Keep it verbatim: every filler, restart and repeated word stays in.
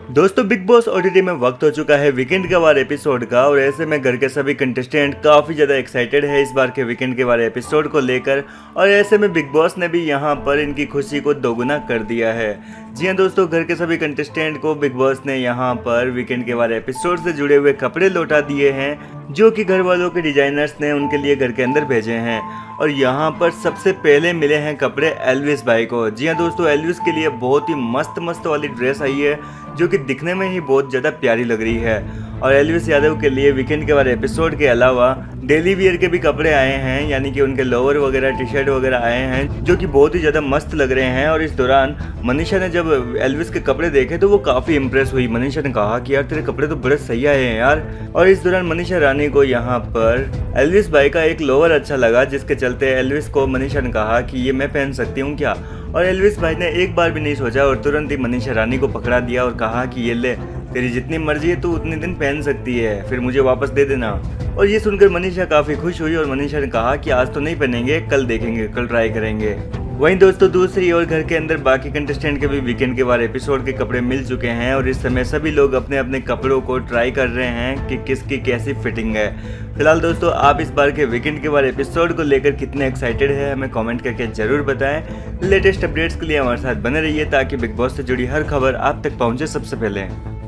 दोस्तों big boss OTT में वक्त हो चुका है वीकेंड के बार एपिसोड का और ऐसे में घर के सभी कंटेस्टेंट काफ़ी ज़्यादा एक्साइटेड है इस बार के वीकेंड के बार एपिसोड को लेकर। और ऐसे में बिग बॉस ने भी यहां पर इनकी खुशी को दोगुना कर दिया है। जी हां दोस्तों, घर के सभी कंटेस्टेंट को बिग बॉस ने यहां पर वीकेंड के बार एपिसोड से जुड़े हुए कपड़े लौटा दिए हैं जो कि घर वालों के डिजाइनर्स ने उनके लिए घर के अंदर भेजे हैं। और यहाँ पर सबसे पहले मिले हैं कपड़े एल्विस भाई को। जी हाँ दोस्तों, एल्विस के लिए बहुत ही मस्त मस्त वाली ड्रेस आई है जो कि दिखने में ही बहुत ज़्यादा प्यारी लग रही है। और एल्विस यादव के लिए वीकेंड के बाद एपिसोड के अलावा डेली वियर के भी कपड़े आए हैं, यानी कि उनके लोअर वगैरह टी शर्ट वगैरह आए हैं जो कि बहुत ही ज़्यादा मस्त लग रहे हैं। और इस दौरान मनीषा ने जब एल्विस के कपड़े देखे तो वो काफ़ी इंप्रेस हुई। मनीषा ने कहा कि यार तेरे कपड़े तो बड़े सही आए हैं यार। और इस दौरान मनीषा रानी को यहाँ पर एल्विस भाई का एक लोअर अच्छा लगा, जिसके चलते एल्विस को मनीषा ने कहा कि ये मैं पहन सकती हूँ क्या। और एल्विस भाई ने एक बार भी नहीं सोचा और तुरंत ही मनीषा रानी को पकड़ा दिया और कहा कि ये ले, तेरी जितनी मर्जी है तू उतने दिन पहन सकती है, फिर मुझे वापस दे देना। और ये सुनकर मनीषा काफ़ी खुश हुई और मनीषा ने कहा कि आज तो नहीं पहनेंगे, कल देखेंगे, कल ट्राई करेंगे। वहीं दोस्तों दूसरी ओर घर के अंदर बाकी कंटेस्टेंट के भी वीकेंड के बाद एपिसोड के कपड़े मिल चुके हैं और इस समय सभी लोग अपने अपने कपड़ों को ट्राई कर रहे हैं कि किसकी कैसी फिटिंग है। फिलहाल दोस्तों आप इस बार के वीकेंड के बाद एपिसोड को लेकर कितने एक्साइटेड है हमें कमेंट करके जरूर बताएं। लेटेस्ट अपडेट्स के लिए हमारे साथ बने रहिए ताकि बिग बॉस से जुड़ी हर खबर आप तक पहुंचे सबसे पहले।